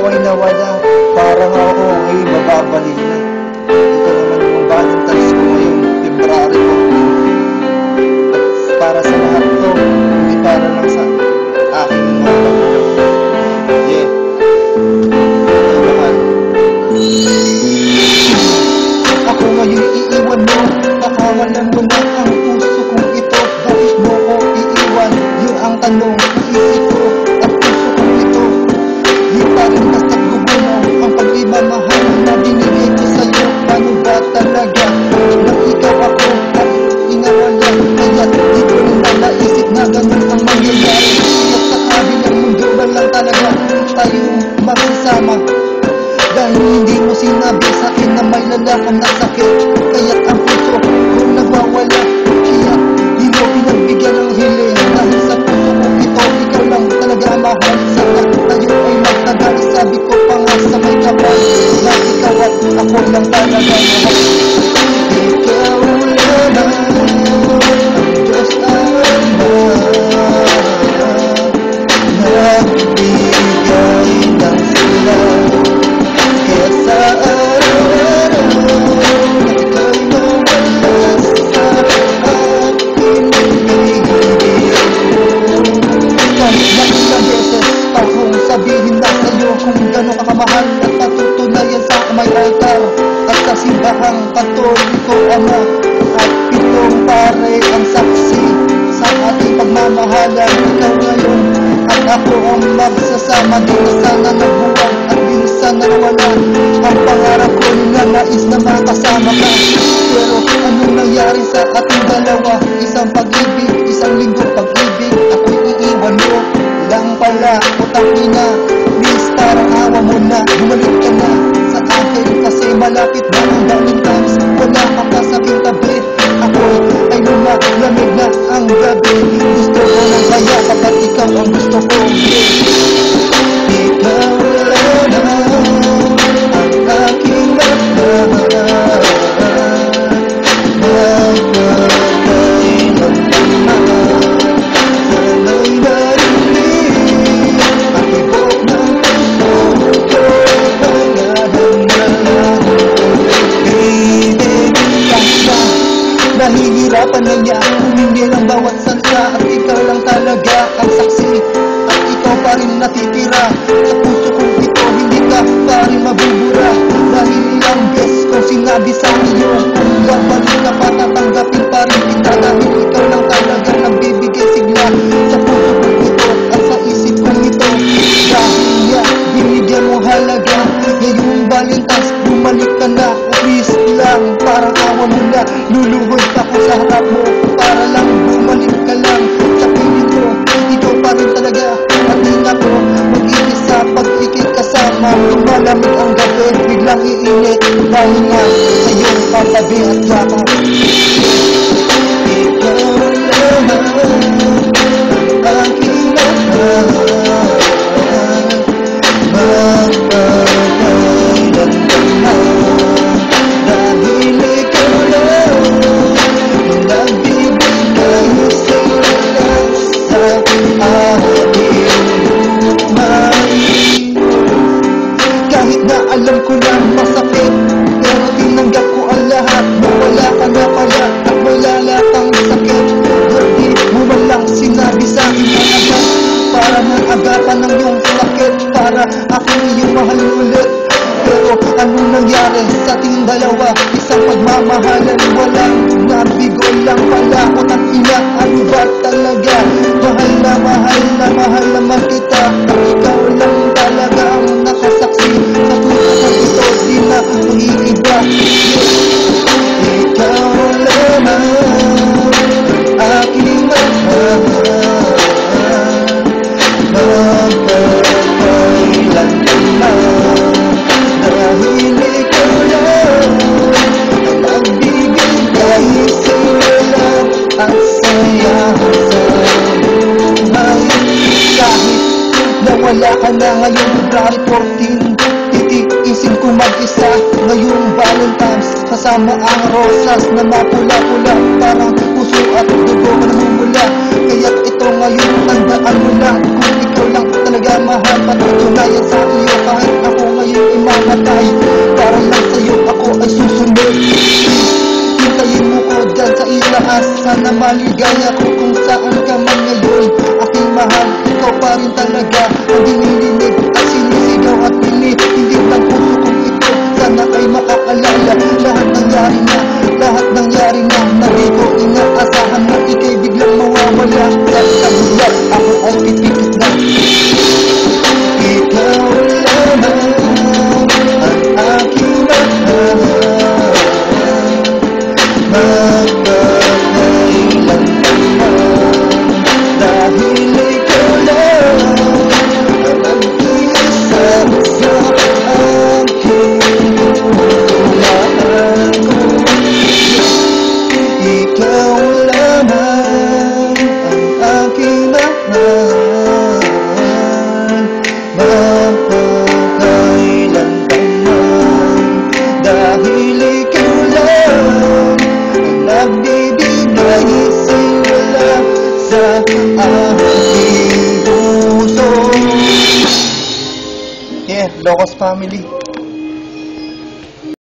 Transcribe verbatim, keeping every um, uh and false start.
ikaw ay nawala, parang ako ay mababalik na. Ito naman yung Valentine's ko ngayong February fourteen. At para sa lahat to, hindi para lang sa aking mga magulang. Yeah. Mahal. Ako ngayon iiwan mo, nakawalan mo na ang puso kong ito. Bakit mo ko iiwan? Yun ang tanong ng isip ko at puso kong ito. Di pa rin basta't gugunaw ang pag-imamahal na binigay ko sa'yo. Paano ba talaga nang ikaw ako at inawala? Kaya di ko rin na naisip na ganun ang mangyayari. Kaya't sa kabilang mundo ba lang talaga tayo magsasama? Dahil hindi mo sinabi sa'kin na may lalakang nasakit. Kaya't ang puso ko nagwawala. Kaya di mo pinagbigyan ng hiling. Dahil sa puso ko ito, ikaw lang talaga mahal. Sana tayo ay magtagal. Sabi ko pa nga sa may kapal na ikaw at ako lang talaga mahal. Ikaw lamang ang Diyos ang mahal. Nagbigay ng sila. Kaya sa araw-araw na ikaw'y mawala sa aking bibig. Kahit na ilang beses akong sabihin na sa'yo kung gano'n ka kamahal at patutunayan sa may altar at sa simbahang Katoliko, Ama at Pitong Pare ang saksi sa ating pagmamahalan. Ikaw ngayon at ako ang magsasama. Di na sana nabuwag at di na sana nawala ang pangarap ko na nais na makasama ka. Pero anong nangyari sa ating dalawa? Isang pag-ibig, isang linggo pag-ibig, ako'y iiwan mo lang pala. Utang ina, miss, parang awa mo na. Bumalik ka na sa akin kasi malapit na ang Valentine's. Wala ka pa sa aking tabi, ako ay lumalamig na ang gabi. Gusto ko ng kaya kapag ikaw ang gusto ko. Ikaw lamang ang aking magmamahal. Magpapailan naman sana'y narinig ang tibok ng puso ko. Pangahanda baby, basta nahihirapan na niya humingi ng bawat salita. At ikaw lang talaga ang saksi at ikaw pa rin natitira sa puso kong ito. Hindi ka pa rin mabubura dahil ilang beses kong sinabi sa iyo kung babalik ka pa tatanggapin pa rin kita. Dahil ikaw lang talaga nagbibigay sigla sa puso kong ito at sa isip kong ito. Dahil niya binigyan mo halaga ngayong Valentine's, bumalik ka na please lang. Parang awa mo na, luluhod ako sa harap mo para lang bumalik ka lang sa piling ko. Ikaw pa rin talaga at di na ko mag-iisa pag ikikasama. Lumalamig ang gabi, biglang iinit dahil nga sa iyong katabi at yakap. Ikaw lamang ang aking mahal. Magpapailan naman dahil ikaw lang nagbibigay sila sa aking buhay. Kahit na alam ko na masakit, pero tinanggap ko ang lahat. Nawala ka na pala at wala kang sakit. Di mo man lang sinabi sa akin na agad para mag-agapan ng iyong sakit, para aking iyong mahal ulit. Pero anong nangyari sa ating dalawa? Isang pagmamahalan, walang nabigo lang pala. Utang ina, ano ba talaga? Mahal na mahal na mahal naman kita. At ikaw lang talaga ang nakasaksi sa puso ko ito, di na mag-iiba. Ikaw lamang aking mahal. Magpapailan naman dahil ikaw lang ang nagbibigay sila at saya sa buhay. Kahit nawala ka na ngayong February fourteen, titiisin ko mag-isa ngayong Valentine's. Kasama ang rosas na mapula-pula, parang puso at dugo na namumula. Kaya't ito ngayon, tandaan mo lang, kung ikaw lang talaga mahal, patutunayan sa iyo kahit sana maligaya ko kung saan ka man ngayon. Aking mahal, ikaw pa rin talaga ang dinilinig at sinisigaw at tinitindig ng puso kong ito. Sana ay maaalala lahat nangyari na, lahat nangyari na, na di ko inaasahan na ika'y biglang mawawala. At sa bulat, ako ay pipikit na. Ikaw lamang ang aking mahal, magpapailan pa man, dahil ikaw lang ang nag-iisa sa aking pulaan ko. Ikaw lamang ang aking mahal, magpakailan pa man, dahil ikaw lang ang nagbibigay simula sa aking puso. Yeah, Locos Family.